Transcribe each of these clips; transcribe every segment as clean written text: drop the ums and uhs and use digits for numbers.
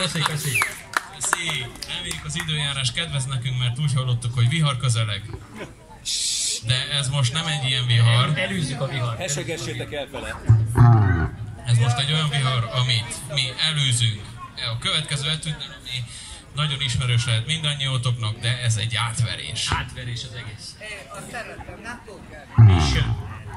Köszi. Köszi! Reméljük az időjárás kedvez nekünk, mert úgy hallottuk, hogy vihar közeleg. De ez most nem egy ilyen vihar. Elűzzük a vihart. Hesegessétek elfele. Ez most egy olyan vihar, amit mi elűzünk. A következő etűtnél, ami nagyon ismerős lehet mindannyiótoknak, de ez egy átverés. Átverés az egész. Azt szeretem, nem tudok. És jön.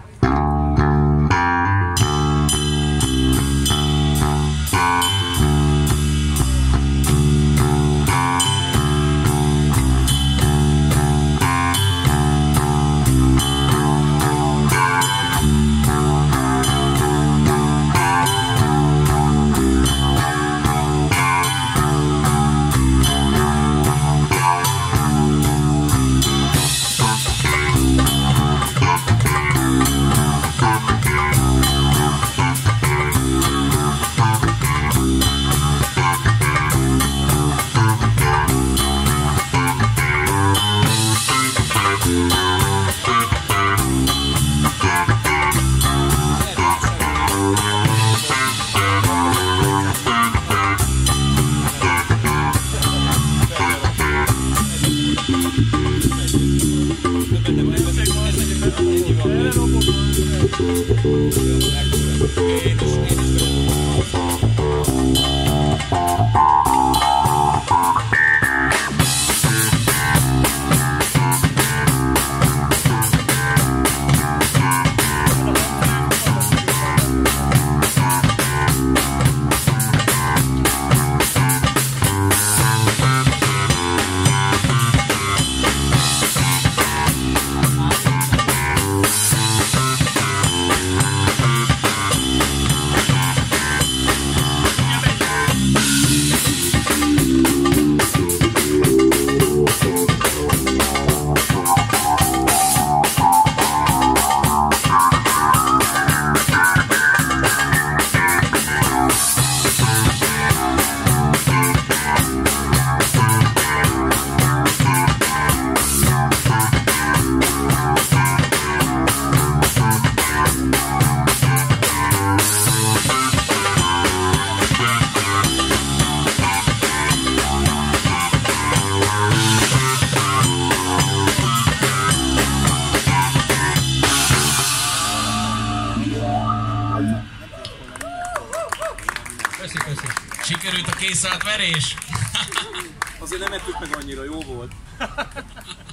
Köszi. Sikerült a készátverés? Azért nem ettük meg annyira, jó volt.